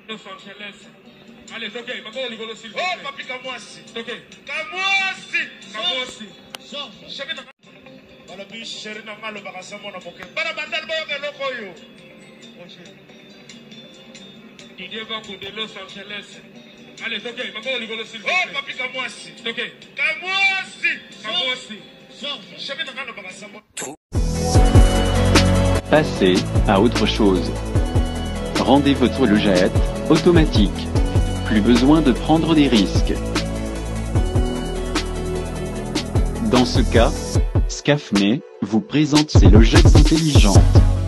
Los Angeles. Allez, toquez, ma bonne rigolo s'il vous plaît. Oh, papi, Kamwasi. Toquez. Kamwasi. Kamwasi. Chéri na bala bi chéri na ngalo bakasa mona moke. Bara bandal ba ke loko yo. Didier Vanco de Los Angeles. Allez, toquez, ma bonne rigolo s'il vous Oh, plaît. papi, Kamwasi. Toquez. Kamwasi. Kamwasi. Chéri na ngalo bakasa mona. Passez à autre chose. Rendez votre logette automatique. Plus besoin de prendre des risques. Dans ce cas, Scafme vous présente ses logettes intelligentes.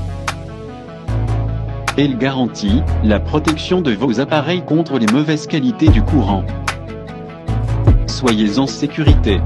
Elle garantit la protection de vos appareils contre les mauvaises qualités du courant. Soyez en sécurité.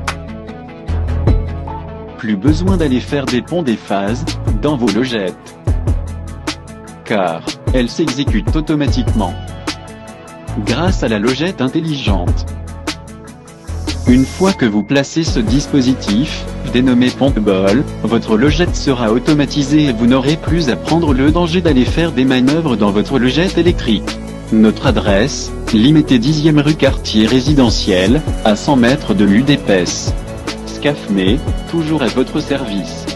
Plus besoin d'aller faire des ponts des phases dans vos logettes, car elles s'exécutent automatiquement grâce à la logette intelligente. Une fois que vous placez ce dispositif, dénommé Pompball, votre logette sera automatisée et vous n'aurez plus à prendre le danger d'aller faire des manœuvres dans votre logette électrique. Notre adresse, Limité 10e rue Quartier Résidentiel, à 100 mètres de l'UDPS. Scafme, toujours à votre service.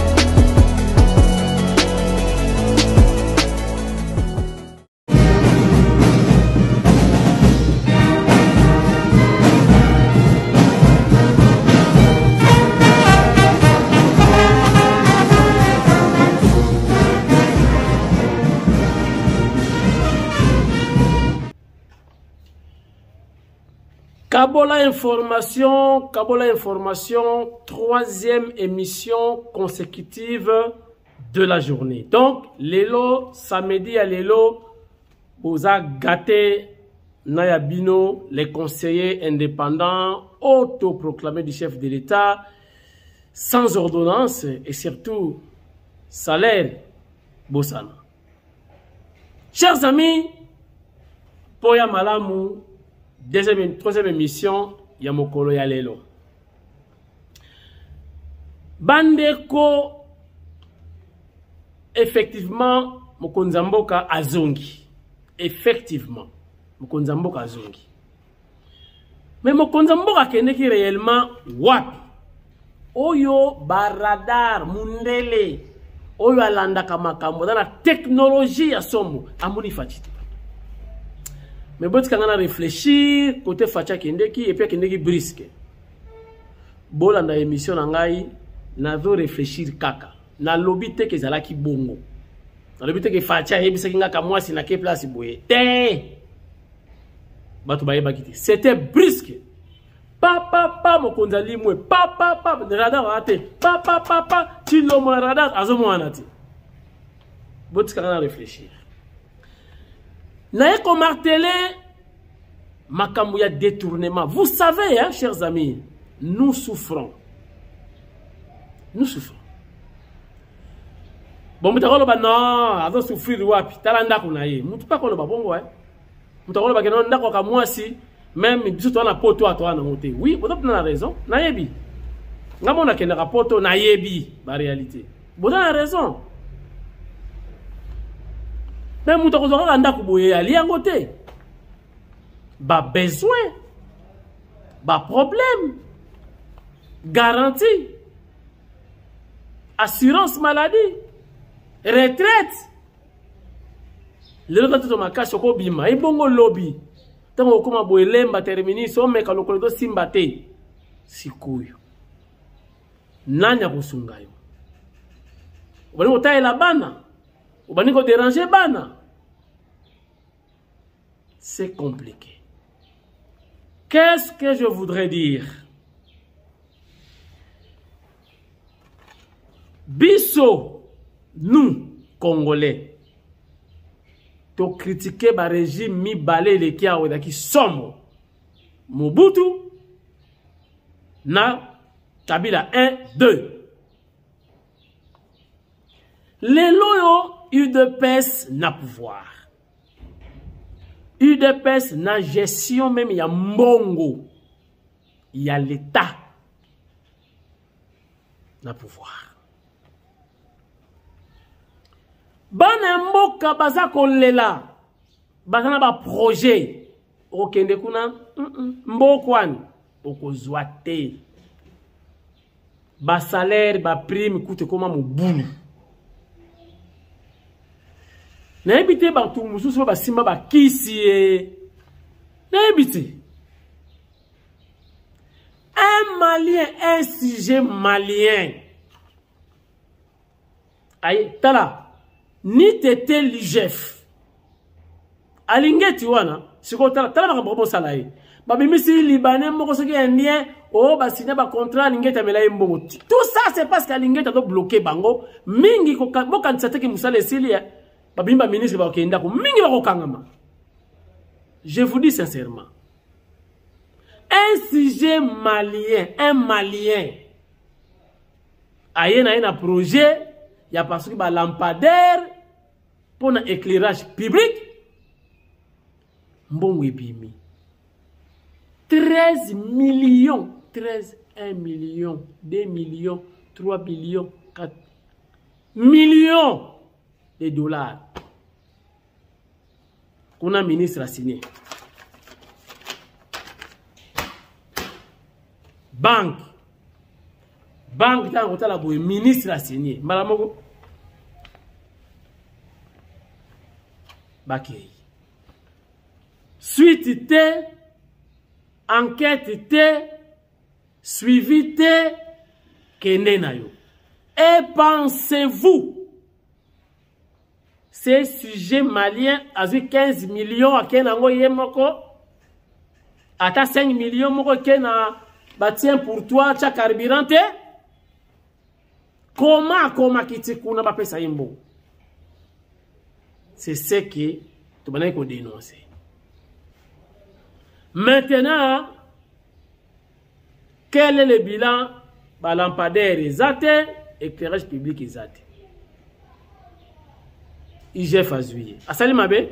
Kabola Information, troisième émission consécutive de la journée. Donc, Lelo, samedi à Lelo, vous a gâté Nayabino, les conseillers indépendants, autoproclamés du chef de l'État, sans ordonnance et surtout salaire Bossana. Chers amis, Poya Malamu, troisième émission, Yamokolo Yalelo. Bandeko, effectivement, Mokonzamboka Azongi. Effectivement, Mokonzamboka Azongi. Mais Mokonzamboka Keneki réellement, wapi? Oyo baradar, mundele, oyo alanda kamakambo, dans la technologie ya somo, amuni fatiti. Mais bon, quand on a réfléchi, côté Facha Kendeki et puis Kendeki brisque. Bon, dans l'émission, on a réfléchir kaka. Na lobby te que zala ki bongo. Na lobby te que Facha yebisa kinga kamwa si na ke place boye. Te. Batu baye bakiti. C'était brisque. Pa mokonzali mwe. Pa radar ate. Pa tilo mo radar azomo anati. Bon, quand on a réfléchir. Naye ko martelé makambu ya détournement. Vous savez, hein, chers amis, nous souffrons. Nous souffrons. Bon, mutakolo ba non, azo souffrir wapi? Talanda kuna ye. Mutu pa kolo ba bongo, hein. Mutakolo ba kenon ndako ka mwasi, même biso to na poto ato na moté. Oui, vous avez raison. Nayebi. Ngamona kenda ka poto nayebi ba réalité. Vous avez raison. Mais mouta kozaka kanda kuboye ali yango te. Ba besoin, ba problème, garantie, assurance maladie, retraite. Lelo tato makasho ko bima ibongo lobby. Tango koma boye lemba termini so meka lokolo do simba te. Sikuyo. Nanya kusungayo. Obani otaye la bana. Obani ko déranger bana. C'est compliqué. Qu'est-ce que je voudrais dire? Bisso, nous, Congolais, to critiquer le régime mi balé les kia qui sommes Mobutu, na Kabila 1, 2. Les loyaux, UDPS n'a pouvoir. UDPS n'a gestion même, il y a Mbongo. Il y a l'État. N'a pouvoir. Bana mboka baza kolela. bazana ba projet okende kuna mbokwani okozwa te ba salaire ba prime kute koma mobulu na ebite ba tu mususu ba simba ba kisi na ebite un malien, un sujet malien. Aïe, tala, ni tete l'IGF. Alingeti wana, siko tala, tala baka salaye. Babi misi libanais moko soki indien, oh ba signé ba contrat lingeta mela mbongo. Tout ça c'est parce qu'alingeta do bloquer bango, mingi ko bokanisa te ki musala esili ya. Babi mba ministre ba okenda ko mingi ba ko kangama. Je vous dis sincèrement. Un sujet malien, un malien. Aïe na projet, il y a parce que ba lampadaire pour un éclairage public. Bon webimi. 13 millions, 13, 1 million, 2 millions, 3 millions, 4 millions de dollars. Qu'on a ministre a signé. Banque, tant que la ministre a signé. Malamogo. Bakei. Suite te, enquête te, suivi te, kende na yo. Et pensez-vous, ces sujets maliens a 15 millions à kenango yemoko, ata 5 millions moko kena. Bah tiens pour toi, tu as carburant. Comment kiti kuna ba pesa yimbo? C'est ce que tu vas dénoncer. Maintenant, quel est le bilan? Bah lampadaire exate, éclairage public exate. IGF azuye. Asali mabe?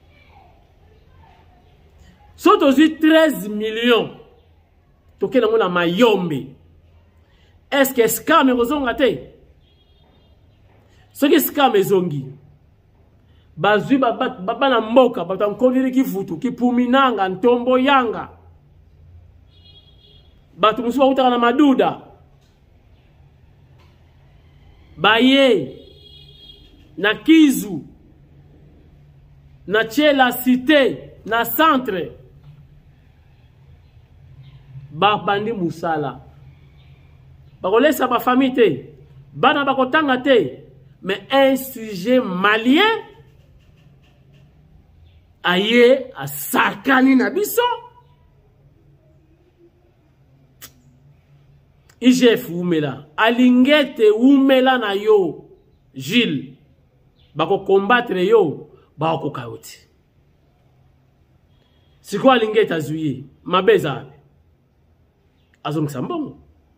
Saute aux 13 millions. Toke nango na mayombe. Est-ce que scam ezonga te? Soki scam ezongi. Bazui baba na mboka batankoliri kifutu kipuminanga ntombo yanga. Batu musu utaka na maduda. Baye na Kizu na Chela Cité na centre. Bandi musala. Bakolesa ba famille te. Bana bakotanga te. Mais un sujet malien aye a sakani na biso. IGF umela. Alingete umela na yo. Gilles. Bako combattre yo. Bako kaoti. Siko alingete azuye. Mabeza. Azong sambongo.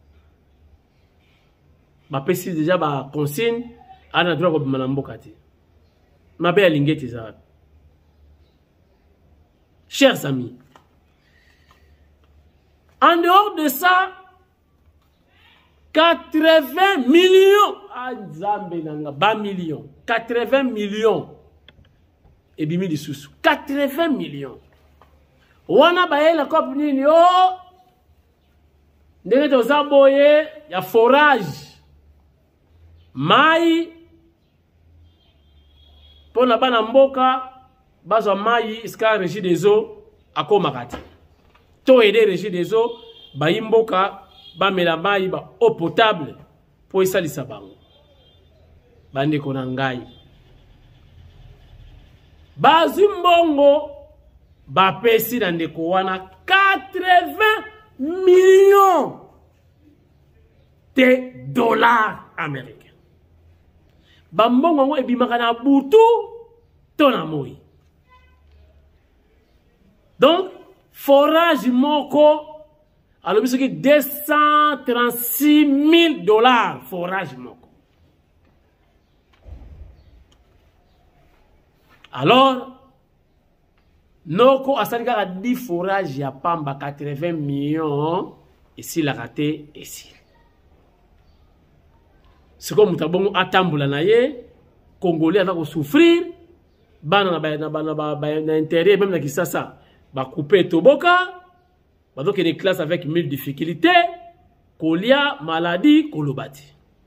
Ma pesi déjà ba consigne ana droit ko manamboka te. Ma be alingeti za. Chers amis, en dehors de ça, 80 millions à Zambé nanga ba millions, 80 millions et bimi di susu, 80 millions. Wana ba la cop nini oh ndenge toza boye ya forage mai pona bana mboka bazwa mai iska régie des eaux akoma kati to aider régie des eaux ba imboka ba mela mai ba eau potable po isalisa bango bande kona ngai bazimbongo ba pesi na ndeko wana 80 millions de dollars américains. Bambongo ebimaka na butu to na moi. Donc forage moko alors biso ki 236 000 dollars forage moko. Alors noko asalika ka 10 forage ya pamba 80 millions ici la raté ici. C'est comme mutabongo atambula na ye Congolais va souffrir bana na intérieur même na Kisasa ba couper toboka ba donc des classes avec 1000 difficultés kolia maladie kolobati.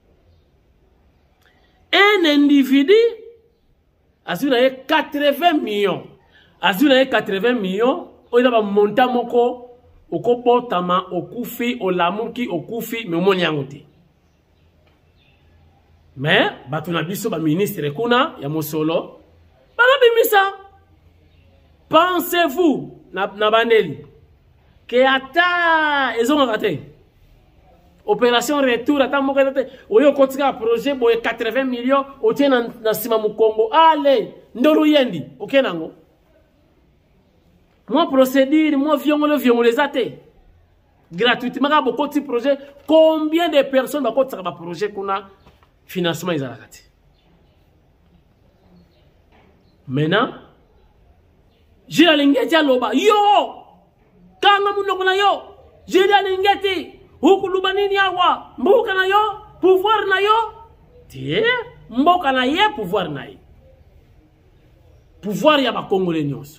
Un individu a 80 millions. A 80 millions, il a monté moko okopotama okufi olamuki okufi memoniangote. Mais batuna biso ba ministre kuna ya mosolo balabimisa. Pensez-vous na bandeli que ata ezongakate opération retour ata mokate oyo kotika projet boye 80 millions otien na sima mu Congo ale ndolu yendi okenango moi procédure moi viongole zate gratuitement ka bokoti projet combien de personnes bakotaka ba projet kuna financement izalakati maintenant jila lingeti aloba yo kanga munoko na yo jila lingeti hukuluba nini awa mboka na yo pouvoir na yo tie mboka na ye pouvoir na ye pouvoir ya ba Congolais nyonso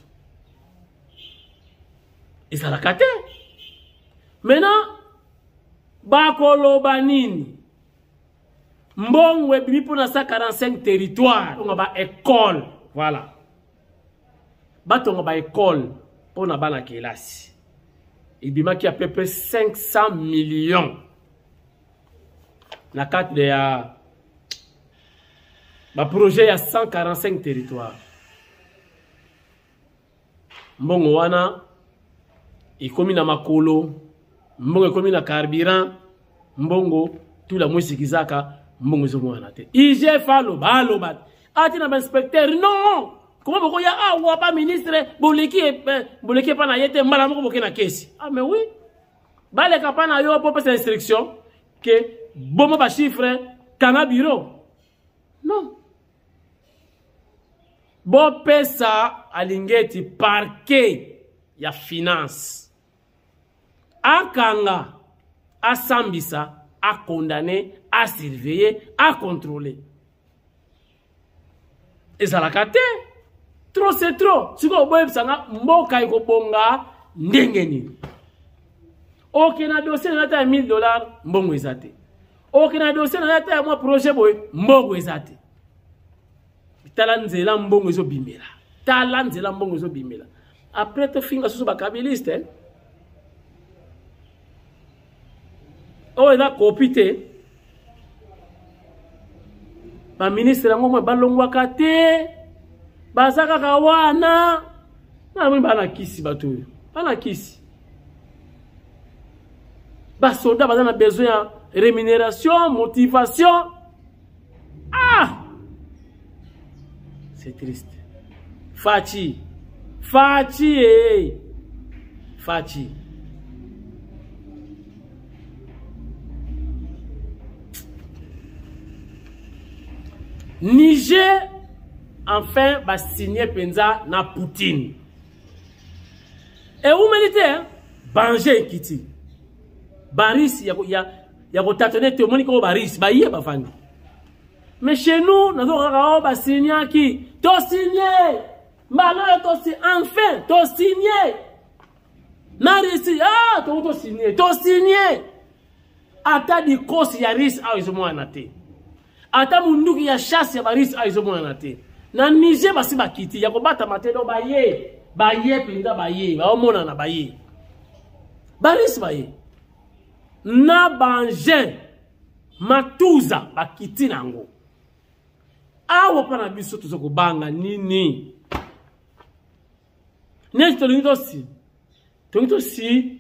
ezalakate maintenant bakoloba nini mbongwe bipo na 145 territoires on ba école voilà batonga ba école pour na bana kelasi ibima qui à peu près 500 millions na carte de ya ba projet ya 145 territoires mbongo wana ikomi na makolo mbongo ikomi na carburant mbongo tout la mwisi kizaka mbongo zo mwana te ije falo baloba ati na inspecteur non comment boko ya awa pa ministre boleki pa na yete mbala moko boke na kesi ah mais oui bale kapa na yo po pesa instruction que bomo ba chiffre kana bureau non bo pesa alingeti parquet ya finance akanga asambisa a condamné a surveiller a contrôler et ça la kate trop c'est trop siko boye sanga mboka iko bonga ndenge nini OK na dossier na ta $1000 mbongo ezate OK na dossier na ta moi projet boye mbongo ezate tala nzela mbongo ezo bimela tala nzela mbongo ezo bimela après to finga susu bakabiliste oh eza kopite ba ministre yango mo balongwaka te bazaka kawana na mwe bana kisi batu bana kisi ba soldat bazana besoin ya rémunération motivation ah c'est triste Fachi Niger enfin va signer penza na Poutine et vous méritez banger kiti baris ya ko tâtonner témoin ko baris ba yé ba fandi mais chez nous nous avons ba signer qui to signer mbala to si enfin to signer na resi ah to signer ata di kosi ya ris a izo mwana te ata munduki ya chasse ya baris a izo mwana te na Niger basi bakiti ya ko bata matelo baye pinda baye ba omona na baye baris baye na banje matuza bakiti nango awo pana biso tuzoko banga nini nesi tolingito si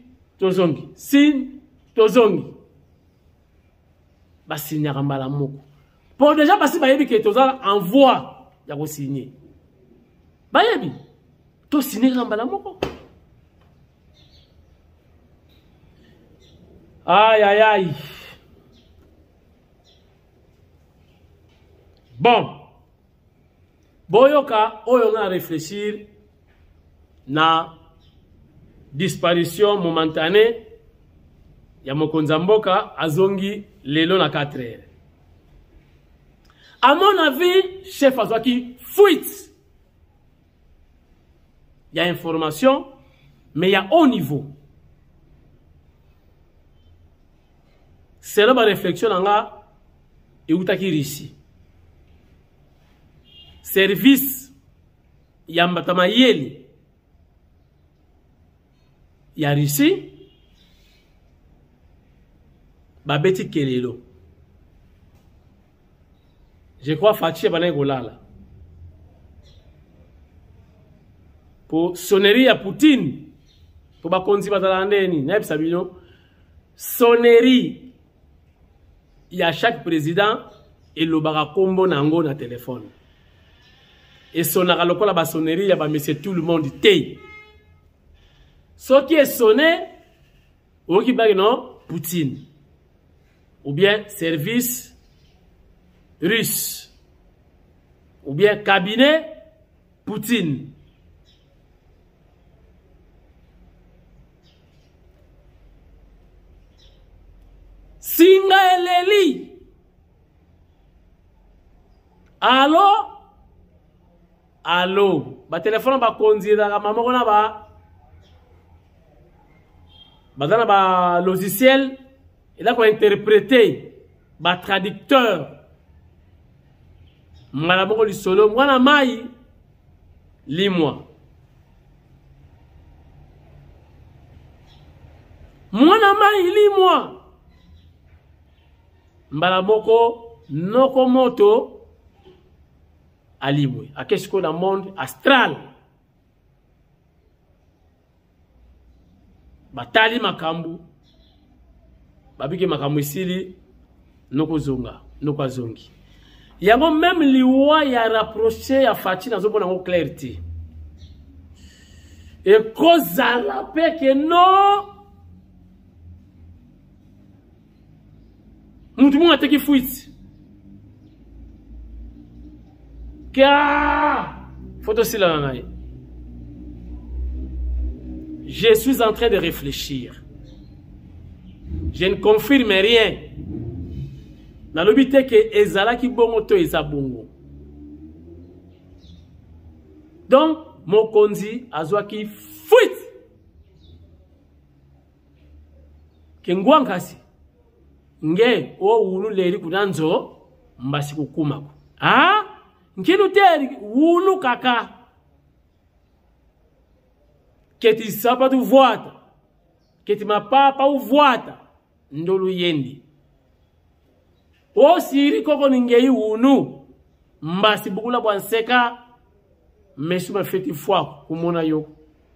tozongi basinyaka mbala moko po déjà basi bayebi ke tozala en voie ya ko signer bayebi to signer mbala moko aïe bon boyoka oyo na réfléchir na disparition momentanée ya mokonza mboka azongi lelo na 4 heures. À mon avis, chef azwaki fuite il y a information, mais il y a haut niveau. C'est là ma réflexion et où t'as ici. Service, il y a Matamayeli, il y a Russie, Babeti Kelelo. Je crois Fatih Banegolala. Pour sonnerie à Poutine, pour Bakonzi Batalandeni, Neb Sabino, sonnerie, il y a chaque président et le barakombo nango na téléphone. Et sonara lokola ba sonnerie, il y a ba monsieur tout le monde té. Ce qui est sonné, ou qui bague non, Poutine. Ou bien service russe. Ou bien cabinet Poutine. Singa eleli. Allo? Allo. Ba téléphone ba konzira ka mama kona ba ba logiciel et là quoi interpréter ba traducteur. Malaboko li solo mwana mai limwa. Mwana mai limwa. Mbalaboko Nokomoto Alimwe. A qu'est-ce qu'on a monde astral. Batali makambu. Babiki makambu isili Nokozonga. Nokozongi. Yango même liwa ya rapproché ya Fati na zobo nango clarté. Et kozala peke no. Moutou moun a teki fuit. Photo si la nanaye. Je suis en train de réfléchir. Je ne confirme rien. Na lobite que ezala ki bongo to ezabongo. Donc, mon konzi azwa ki fuit. Kengwankasi. Nge o unu leri kunanzo mbasi kukumako. Nkinu teri unu kaka. Keti sapa tu voata. Keti mapapa u voata. Ndolu yendi. O siri koko ningei unu. Mbasi bukula bwanseka. Mesu mafeti fwa kumona yo.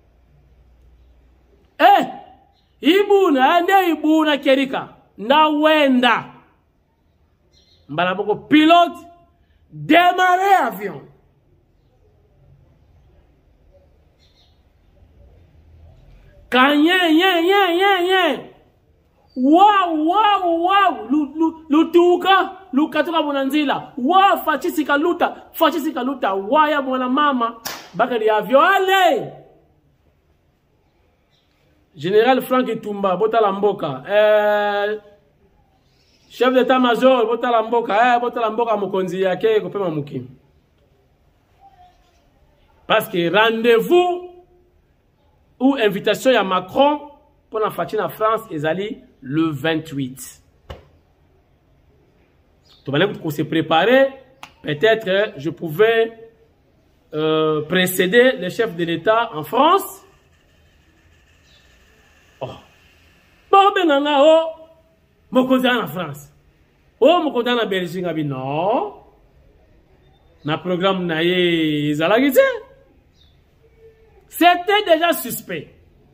Ibuna ande ibuna kerika. Na wenda. Mbalaboko pilote. Démarrer avion. Kanyen. Wow. Lutuka. Lukatuka bunanzila. Wow, fachisika luta. Waya mwana mama. Bakari avion. Allez. Général Franck Itumba. Bota Mboka. Chef d'état-major. Bota Mboka mokonzi yake. Kopema mukim. Parce que rendez-vous ou invitation à Macron pour la fête en France ezali le 28. Tout le monde s'est préparé. Peut-être je pouvais précéder le chef de l'État en France. Bon, mokonzi en France. Mokonzi en Belgique. Non. Na programme na ye ezalaki. C'était déjà suspect.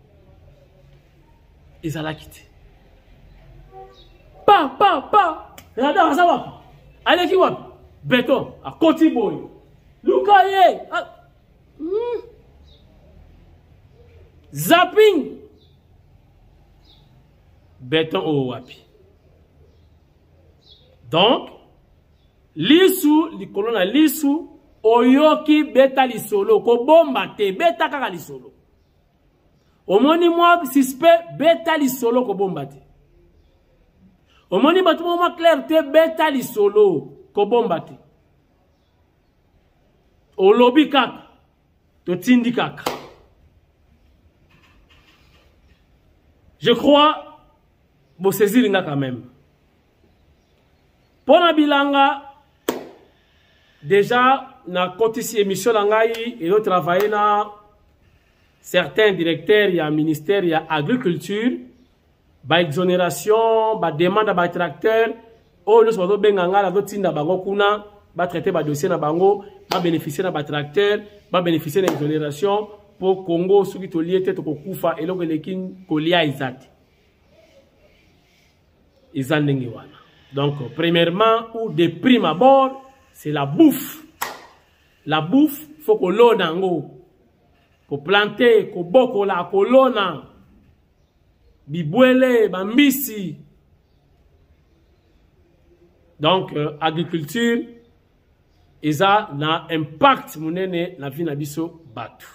Ezalaki. Pa. Radar ça va. Allez qui va? Béton à Koti Boy. Lukaye. Zapping. Béton au wapi. Donc, lisu, li kolona lisu, oyoki beta lisolo, ko bomba te, beta kaka lisolo. Omoni mwa suspect, beta lisolo ko bomba te. Omoni batu mwa clair te, beta lisolo, ko bomba te. Olobi kaka, to tindi kaka. Je crois, vous saisir quand même. Pour la bilanga, déjà, na côté si émission langai, et travailler na certains directeurs, il y a ministère, il y a agriculture, ba exonération, ba demande ba tracteur, oh nous sommes benganga la d'autres na bango kuna, ba traiter ba dossier na bango, ba bénéficier na ba tracteur, ba bénéficier de l'exonération pour Congo ceux qui to lié tête ko kufa et logo lekin ko lia izati. Izandengi wana. Donc premièrement ou de prime abord, c'est la bouffe. La bouffe, faut que l'on nango. Ko planter, ko boko la kolona. Bibwele, bambisi. Donc agriculture, ça a un impact monene la vie nabiso batu.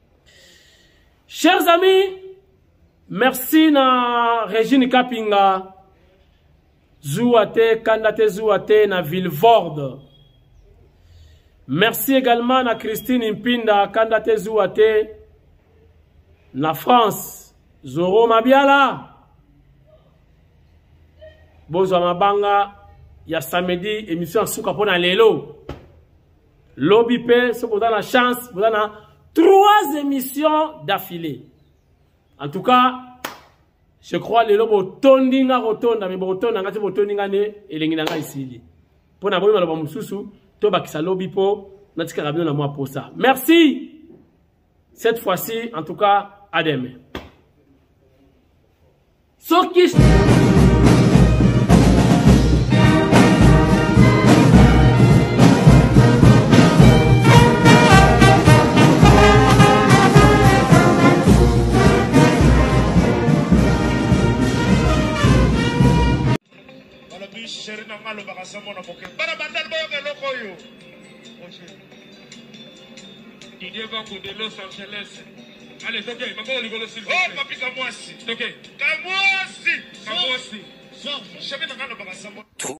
Chers amis, merci na Régine Kapinga. Zouate, Kandate Zouate na Villevorde. Merci également à Christine Impinda, Kandate Zouate, la France, Zoro Mabiala. Bozo Mabanga, il y a samedi, émission Souka Pona Lelo. Lobby P, ce qu'on a la chance, vous avez 3 émissions d'affilée. En tout cas, je crois que le tondinga rotonda, mais rotonda ngati tondinga ne elengina ici. Pour na boyi maloba mususu, to bakisa lobby po natika rabino na moi pour ça. Merci. Cette fois-ci, en tout cas, à demain. Soki chéri na ngalo bakasa mona boke bara bandal boke lokoyo Didier Vakou de Los Angeles. Allez, Toké, Mako Ligolo Silva. Oh, papi Kamwasi. Toké. Kamwasi. Kamwasi. Chéri na ngalo bakasa mona.